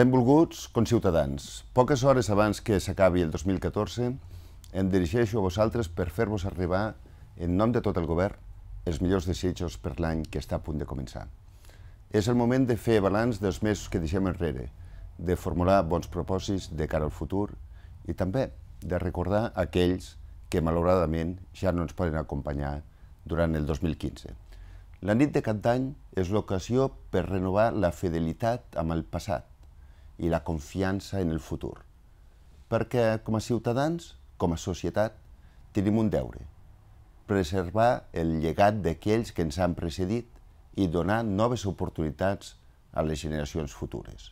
Benvolguts conciutadans. Poques hores abans que s'acabi el 2014, em dirigeixo a vosaltres per fer-vos arribar, en nom de tot el govern, els millors desitjos per l'any que està a punt de començar. És el moment de fer balanç dels mesos que deixem enrere, de formular bons propòsits de cara al futur i també de recordar aquells que malauradament ja no ens poden acompanyar durant el 2015. La nit de Cap d'Any és l'ocasió per renovar la fidelitat amb el passat i la confiança en el futur. Perquè com a ciutadans, com a societat, tenim un deure: preservar el llegat d'aquells que ens han precedit i donar noves oportunitats a les generacions futures.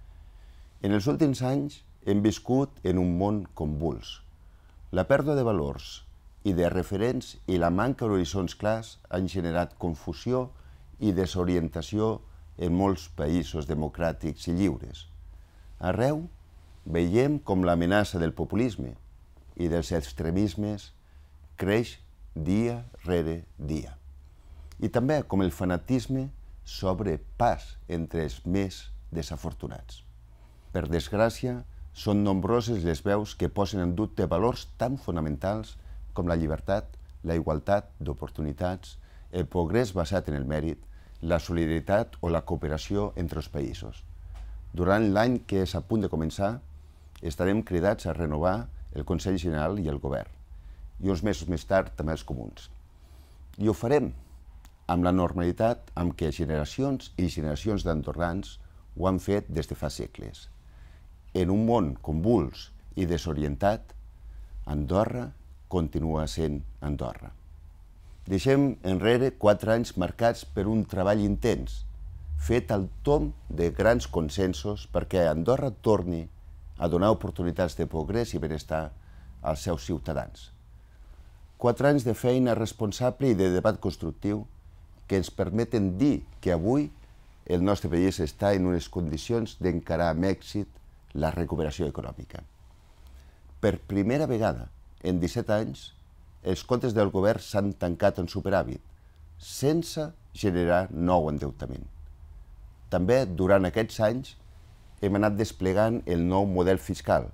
En els últims anys hem viscut en un món convuls. La pèrdua de valors i de referents i la manca d'horitzons clars han generat confusió i desorientació en molts països democràtics i lliures. Arreu veiem com l'amenaça del populisme i dels extremismes creix dia rere dia. I també com el fanatisme s'obre pas entre els més desafortunats. Per desgràcia, són nombroses les veus que posen en dubte valors tan fonamentals com la llibertat, la igualtat d'oportunitats, el progrés basat en el mèrit, la solidaritat o la cooperació entre els països. Durant l'any que és a punt de començar, estarem cridats a renovar el Consell General i el Govern, i uns mesos més tard també els comuns. I ho farem amb la normalitat amb què generacions i generacions d'andorrans ho han fet des de fa segles. En un món convuls i desorientat, Andorra continua sent Andorra. Deixem enrere 4 anys marcats per un treball intens, fet al tomb de grans consensos perquè Andorra torni a donar oportunitats de progrés i benestar als seus ciutadans. 4 anys de feina responsable i de debat constructiu que ens permeten dir que avui el nostre país està en unes condicions d'encarar amb èxit la recuperació econòmica. Per primera vegada en 17 anys, els comptes del govern s'han tancat en superàvit, sense generar nou endeutament. També, durant aquests anys, hem anat desplegant el nou model fiscal.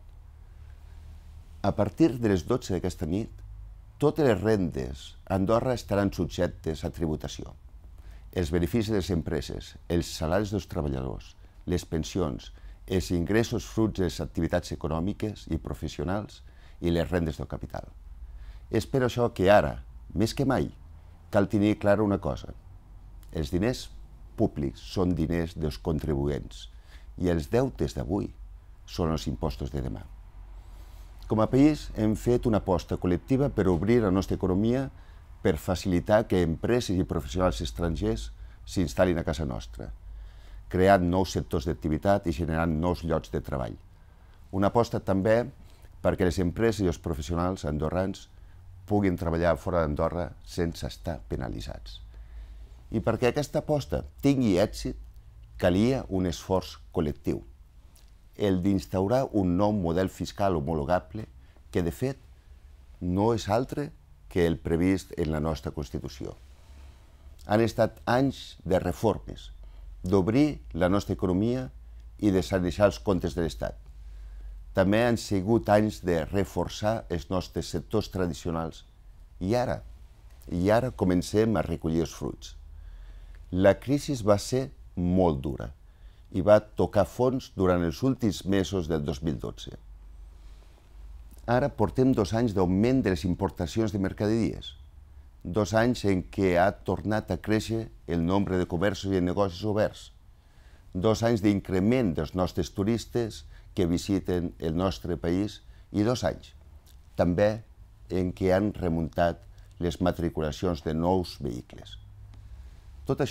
A partir de les 12 d'aquesta nit, totes les rendes a Andorra estaran subjectes a tributació. Els beneficis de les empreses, els salaris dels treballadors, les pensions, els ingressos fruits de les activitats econòmiques i professionals i les rendes del capital. És per això que ara, més que mai, cal tenir clara una cosa: els diners públics són diners dels contribuents i els deutes d'avui són els impostos de demà. Com a país hem fet una aposta col·lectiva per obrir la nostra economia per facilitar que empreses i professionals estrangers s'instal·lin a casa nostra, creant nous sectors d'activitat i generant nous llocs de treball. Una aposta també perquè les empreses i els professionals andorrans puguin treballar fora d'Andorra sense estar penalitzats. I perquè aquesta aposta tingui èxit, calia un esforç col·lectiu, el d'instaurar un nou model fiscal homologable que, de fet, no és altre que el previst en la nostra Constitució. Han estat anys de reformes, d'obrir la nostra economia i de sanejar els comptes de l'Estat. També han sigut anys de reforçar els nostres sectors tradicionals i ara comencem a recollir els fruits. La crisi va ser molt dura i va tocar fons durant els últims mesos del 2012. Ara portem 2 anys d'augment de les importacions de mercaderies, 2 anys en què ha tornat a créixer el nombre de comerços i negocis oberts, 2 anys d'increment dels nostres turistes que visiten el nostre país i 2 anys també en què han remuntat les matriculacions de nous vehicles. Tot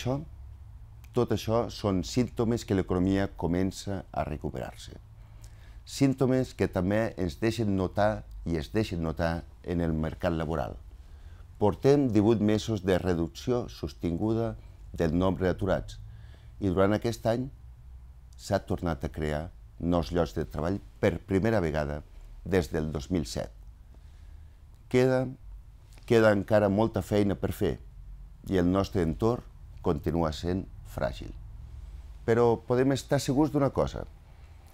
això són símptomes que l'economia comença a recuperar-se. Símptomes que també ens deixen notar i es deixen notar en el mercat laboral. Portem 18 mesos de reducció sostinguda del nombre d'aturats i durant aquest any s'ha tornat a crear nous llocs de treball per primera vegada des del 2007. Queda encara molta feina per fer i el nostre entorn continua sent fràgil. Però podem estar segurs d'una cosa: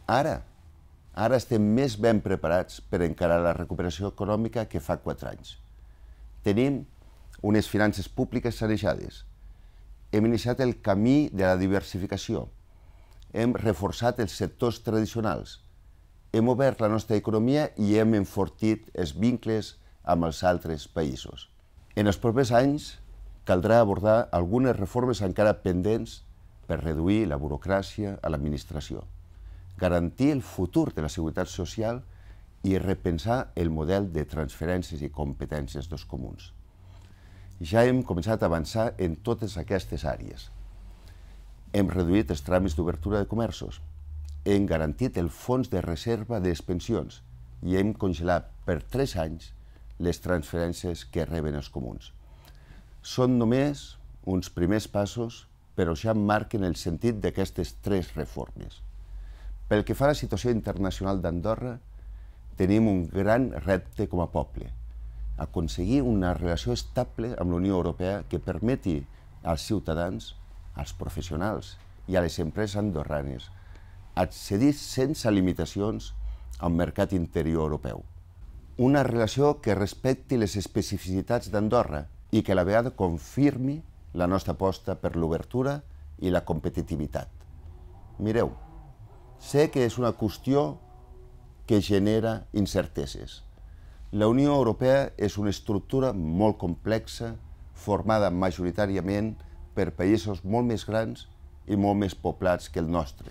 Ara estem més ben preparats per encarar la recuperació econòmica que fa 4 anys. Tenim unes finances públiques sanejades. Hem iniciat el camí de la diversificació. Hem reforçat els sectors tradicionals. Hem obert la nostra economia i hem enfortit els vincles amb els altres països. En els propers anys caldrà abordar algunes reformes encara pendents per reduir la burocràcia a l'administració, garantir el futur de la seguretat social i repensar el model de transferències i competències dels comuns. Ja hem començat a avançar en totes aquestes àrees. Hem reduït els tràmits d'obertura de comerços, hem garantit el fons de reserva de les pensions i hem congelat per 3 anys les transferències que reben els comuns. Són només uns primers passos, però ja marquen el sentit d'aquestes 3 reformes. Pel que fa a la situació internacional d'Andorra, tenim un gran repte com a poble: aconseguir una relació estable amb la Unió Europea que permeti als ciutadans, als professionals i a les empreses andorranes accedir sense limitacions al mercat interior europeu. Una relació que respecti les especificitats d'Andorra i que a la vegada confirmi la nostra aposta per l'obertura i la competitivitat. Mireu, sé que és una qüestió que genera incerteses. La Unió Europea és una estructura molt complexa, formada majoritàriament per països molt més grans i molt més poblats que el nostre.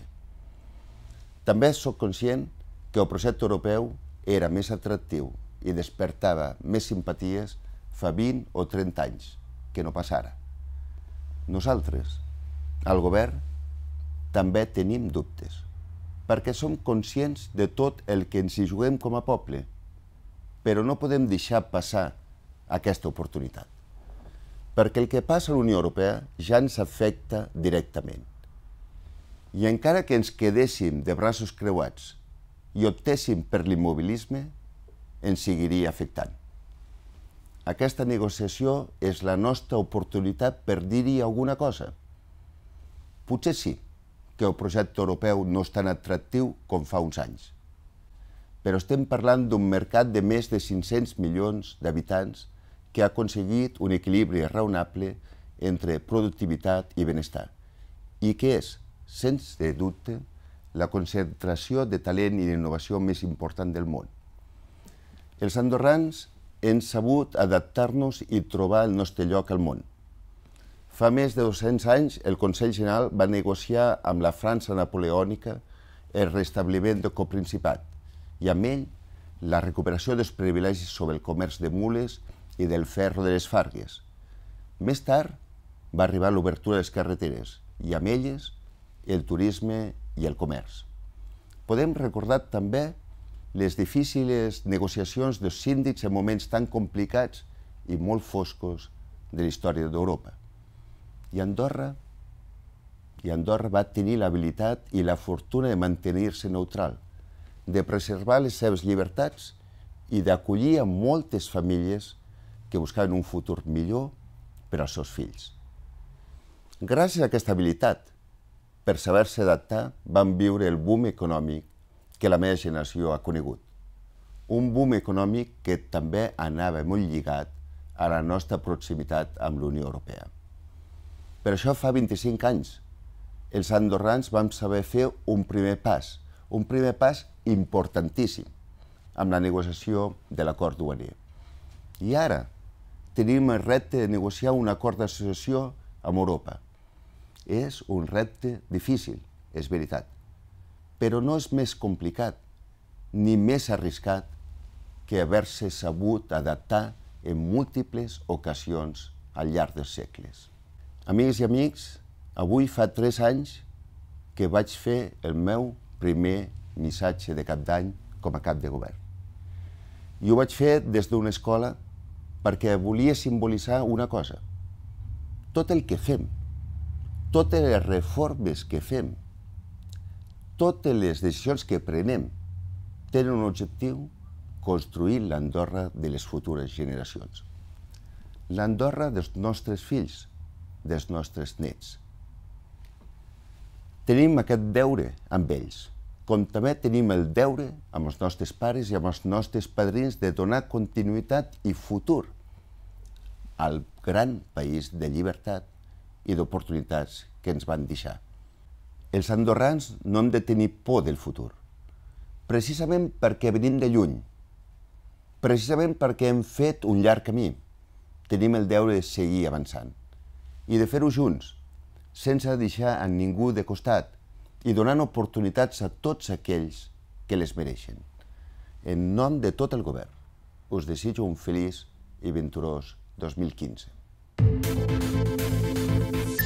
També sóc conscient que el projecte europeu era més atractiu i despertava més simpaties fa 20 o 30 anys, que no pas ara. Nosaltres, al govern, també tenim dubtes, perquè som conscients de tot el que ens hi juguem com a poble, però no podem deixar passar aquesta oportunitat, perquè el que passa a la Unió Europea ja ens afecta directament. I encara que ens quedéssim de braços creuats i optéssim per l'immobilisme, ens seguiria afectant. Aquesta negociació és la nostra oportunitat per dir-hi alguna cosa. Potser sí que el projecte europeu no és tan atractiu com fa uns anys, però estem parlant d'un mercat de més de 500 milions d'habitants que ha aconseguit un equilibri raonable entre productivitat i benestar i que és, sense dubte, la concentració de talent i d'innovació més important del món. Els andorrans hem sabut adaptar-nos i trobar el nostre lloc al món. Fa més de 200 anys, el Consell General va negociar amb la França napoleònica el restabliment del coprincipat i amb ell la recuperació dels privilegis sobre el comerç de mules i del ferro de les fargues. Més tard va arribar l'obertura de les carreteres i amb elles el turisme i el comerç. Podem recordar també les difícils negociacions dels síndics en moments tan complicats i molt foscos de la història d'Europa. I Andorra va tenir l'habilitat i la fortuna de mantenir-se neutral, de preservar les seves llibertats i d'acollir a moltes famílies que buscaven un futur millor per als seus fills. Gràcies a aquesta habilitat, per saber-se adaptar, van viure el boom econòmic que la meva generació ha conegut. Un boom econòmic que també anava molt lligat a la nostra proximitat amb la Unió Europea. Per això fa 25 anys, els andorrans vam saber fer un primer pas importantíssim, amb la negociació de l'acord duaner. I ara tenim el repte de negociar un acord d'associació amb Europa. És un repte difícil, és veritat, però no és més complicat ni més arriscat que haver-se sabut adaptar en múltiples ocasions al llarg dels segles. Amigues i amics, avui fa 3 anys que vaig fer el meu primer missatge de cap d'any com a cap de govern. I ho vaig fer des d'una escola perquè volia simbolitzar una cosa. Tot el que fem, totes les reformes que fem, totes les decisions que prenem tenen un objectiu: construir l'Andorra de les futures generacions. L'Andorra dels nostres fills, dels nostres nets. Tenim aquest deure amb ells com també tenim el deure amb els nostres pares i amb els nostres padrins de donar continuïtat i futur al gran país de llibertat i d'oportunitats que ens van deixar. Els andorrans no hem de tenir por del futur, precisament perquè venim de lluny, precisament perquè hem fet un llarg camí. Tenim el deure de seguir avançant i de fer-ho junts, sense deixar a ningú de costat i donant oportunitats a tots aquells que les mereixen. En nom de tot el govern, us desitjo un feliç i venturós 2015.